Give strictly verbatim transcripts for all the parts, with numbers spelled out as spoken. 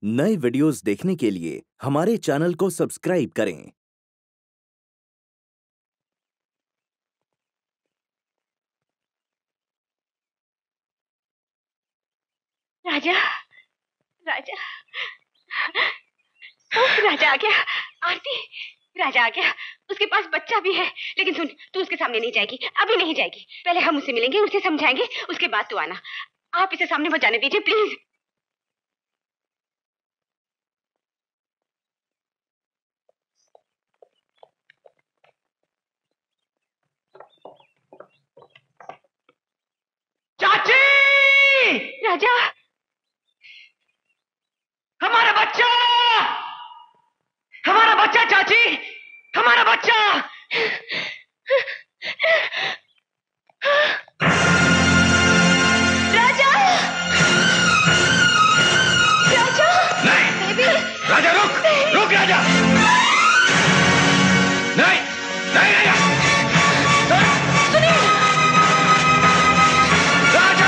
नए वीडियोस देखने के लिए हमारे चैनल को सब्सक्राइब करें। राजा, राजा, राजा आ गया। आरती, राजा आ गया। उसके पास बच्चा भी है, लेकिन सुन, तू उसके सामने नहीं जाएगी, अभी नहीं जाएगी। पहले हम उससे मिलेंगे, उसे समझाएंगे, उसके बाद तू आना। आप इसे सामने मत जाने दीजिए प्लीज। चाची! राजा, हमारा बच्चा! हमारा बच्चा चाची! हमारा बच्चा! राजा! राजा! नहीं! बेबी! राजा रुक! रुक राजा! नहीं! नहीं राजा! सुनिए! राजा!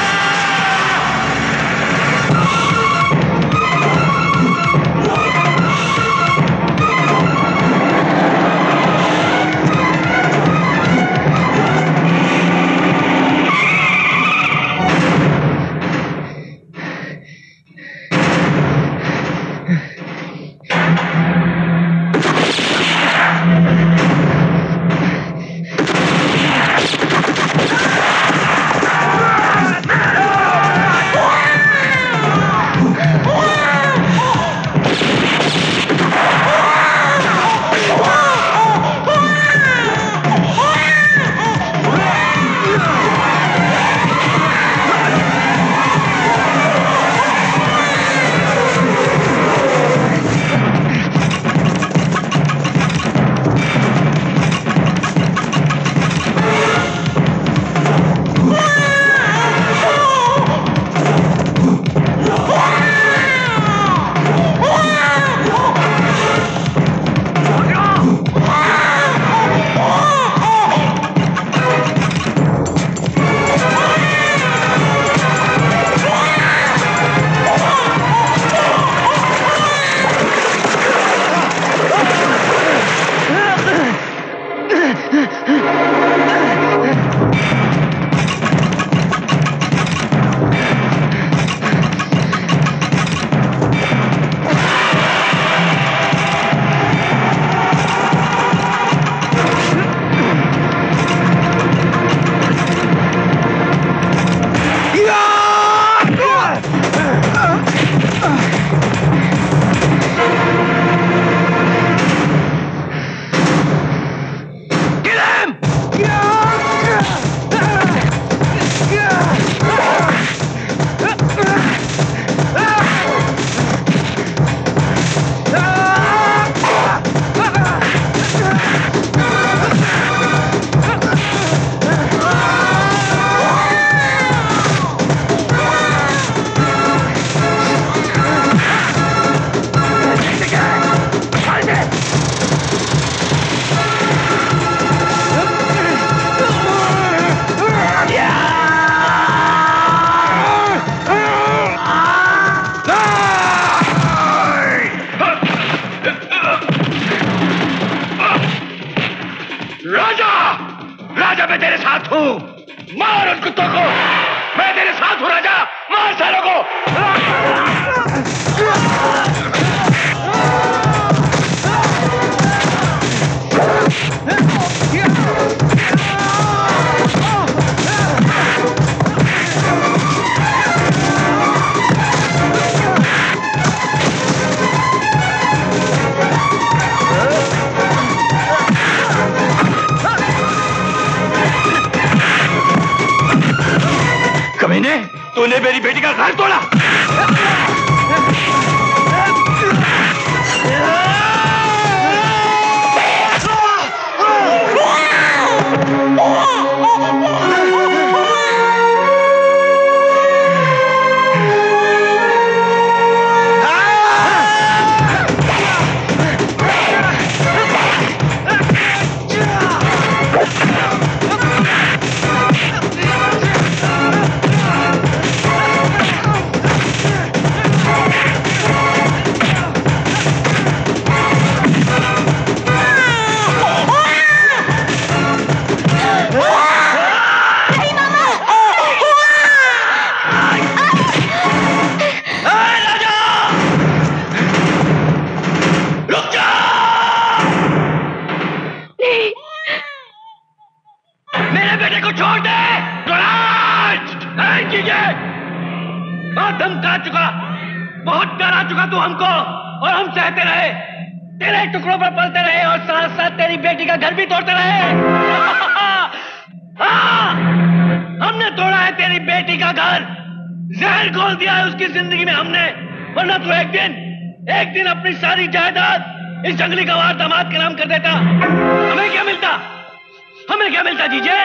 राजा मैं तेरे साथ हूँ, मार उन कुत्तों को। मैं तेरे साथ हूँ राजा, मार सारों को। कमीने, तूने मेरी बेटी का घर तोड़ा। चुका तू हमको, और हम सहते रहे, तेरे टुकड़ों पर पलते रहे, और साथ साथ तेरी बेटी का घर भी तोड़ते रहे। हाँ, हमने तोड़ा है तेरी बेटी का घर, जहर घोल दिया है उसकी जिंदगी में हमने, वरना तू एक दिन एक दिन अपनी सारी जायदाद इस जंगली गवार दामाद के नाम कर देता। हमें क्या मिलता, हमें क्या मिलता जीजे?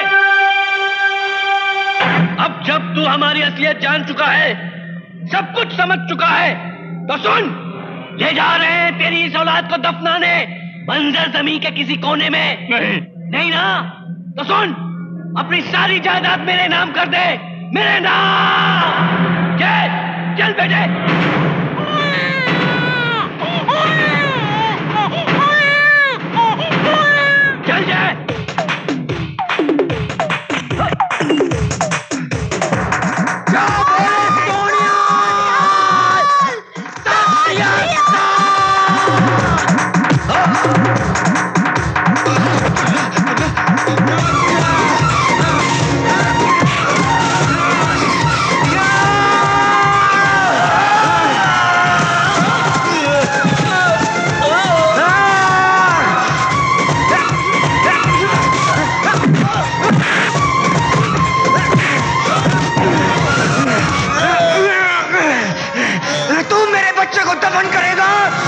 अब जब तू हमारी असलियत जान चुका है, सब कुछ समझ चुका है, तो सुन, ले जा रहे हैं तेरी इस औलाद को दफनाने बंजर जमीन के किसी कोने में। नहीं नहीं ना, तो सुन, अपनी सारी जायदाद मेरे नाम कर दे, मेरे नाम। चल चल बेटे। चल जाए। दफन करेगा।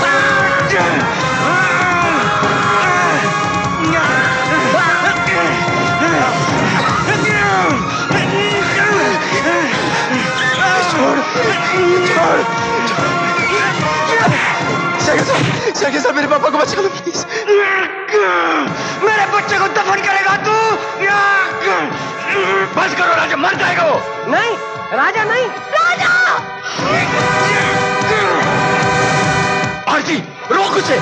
शेखर साहब, मेरे पापा को बचा लो प्लीज। मेरे बच्चे को दफन करेगा तू? बस करो राजा, मर जाएगा वो। नहीं राजा, नहीं राजा। आरती, रोक उसे।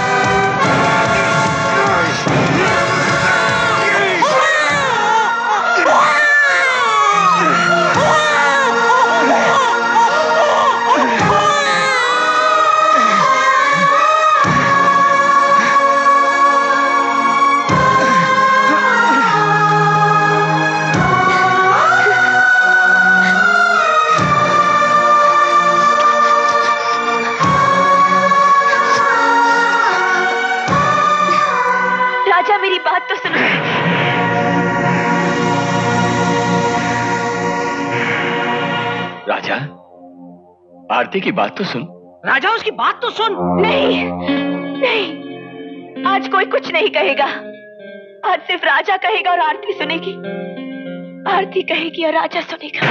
आरती की बात तो सुन। राजा, उसकी बात तो सुन। नहीं नहीं, आज कोई कुछ नहीं कहेगा। आज सिर्फ राजा कहेगा और आरती सुनेगी। आरती कहेगी और राजा सुनेगा।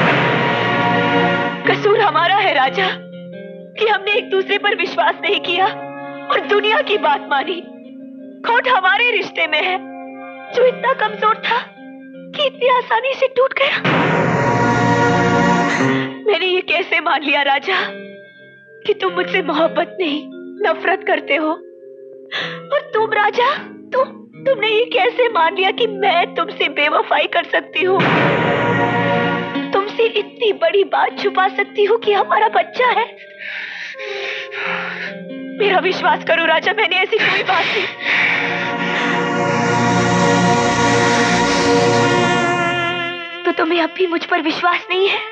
कसूर हमारा है राजा कि हमने एक दूसरे पर विश्वास नहीं किया और दुनिया की बात मानी। खोट हमारे रिश्ते में है जो इतना कमजोर था कि इतनी आसानी से टूट गया। मैंने ये कैसे मान लिया राजा कि तुम मुझसे मोहब्बत नहीं नफरत करते हो, और तुम राजा तुम तुमने ये कैसे मान लिया कि मैं तुमसे बेवफाई कर सकती हूँ, तुमसे इतनी बड़ी बात छुपा सकती हूँ कि हमारा बच्चा है। मेरा विश्वास करो राजा, मैंने ऐसी कोई बात नहीं। तो तुम्हें अब भी मुझ पर विश्वास नहीं है?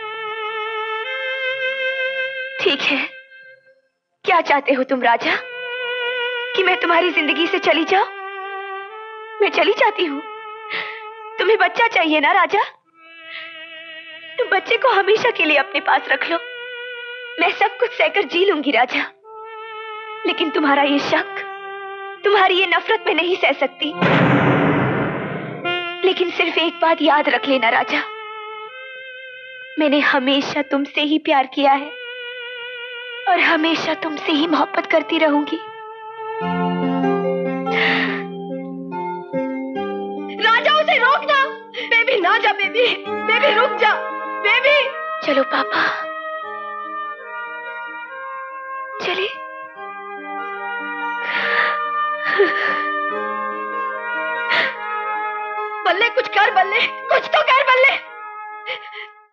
ठीक है, क्या चाहते हो तुम राजा? कि मैं तुम्हारी जिंदगी से चली जाऊं? मैं चली जाती हूँ। तुम्हें बच्चा चाहिए ना राजा? तुम बच्चे को हमेशा के लिए अपने पास रख लो। मैं सब कुछ सहकर जी लूंगी राजा, लेकिन तुम्हारा ये शक, तुम्हारी ये नफरत मैं नहीं सह सकती। लेकिन सिर्फ एक बात याद रख लेना राजा, मैंने हमेशा तुमसे ही प्यार किया है और हमेशा तुमसे ही मोहब्बत करती रहूंगी। राजा, उसे रोक ना। बेबी ना जा, बेबी बेबी रुक जा, बेबी। चलो पापा, चले। बल्ले, कुछ कर बल्ले, कुछ तो कर बल्ले।